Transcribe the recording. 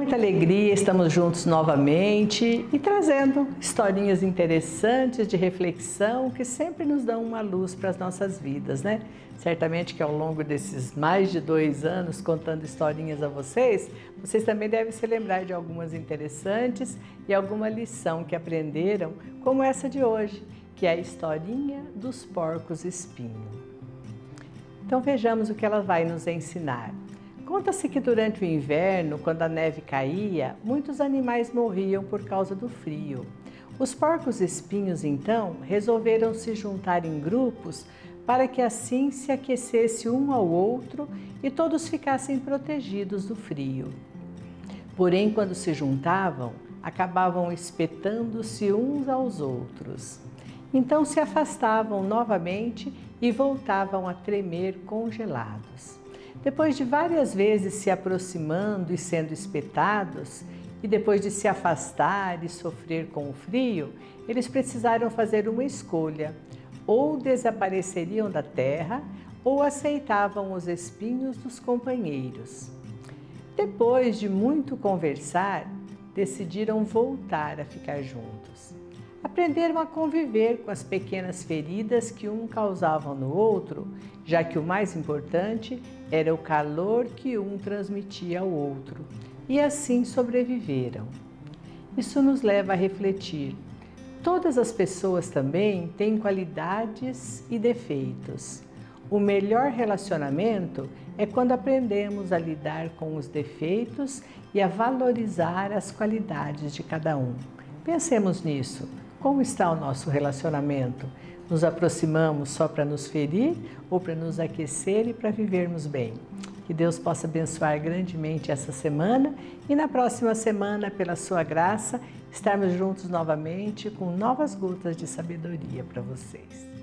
muita alegria, estamos juntos novamente e trazendo historinhas interessantes de reflexão que sempre nos dão uma luz para as nossas vidas, né? Certamente que ao longo desses mais de 2 anos contando historinhas a vocês também devem se lembrar de algumas interessantes e alguma lição que aprenderam, como essa de hoje, que é a historinha dos porcos espinho. Então vejamos o que ela vai nos ensinar. Conta-se que durante o inverno, quando a neve caía, muitos animais morriam por causa do frio. Os porcos espinhos, então, resolveram se juntar em grupos para que assim se aquecesse um ao outro e todos ficassem protegidos do frio. Porém, quando se juntavam, acabavam espetando-se uns aos outros. Então se afastavam novamente e voltavam a tremer congelados. Depois de várias vezes se aproximando e sendo espetados, e depois de se afastar e sofrer com o frio, eles precisaram fazer uma escolha: ou desapareceriam da terra, ou aceitavam os espinhos dos companheiros. Depois de muito conversar, decidiram voltar a ficar juntos. Aprenderam a conviver com as pequenas feridas que um causava no outro, já que o mais importante era o calor que um transmitia ao outro, e assim sobreviveram. Isso nos leva a refletir. Todas as pessoas também têm qualidades e defeitos. O melhor relacionamento é quando aprendemos a lidar com os defeitos e a valorizar as qualidades de cada um. Pensemos nisso. Como está o nosso relacionamento? Nos aproximamos só para nos ferir ou para nos aquecer e para vivermos bem? Que Deus possa abençoar grandemente essa semana e na próxima semana, pela sua graça, estarmos juntos novamente com novas gotas de sabedoria para vocês.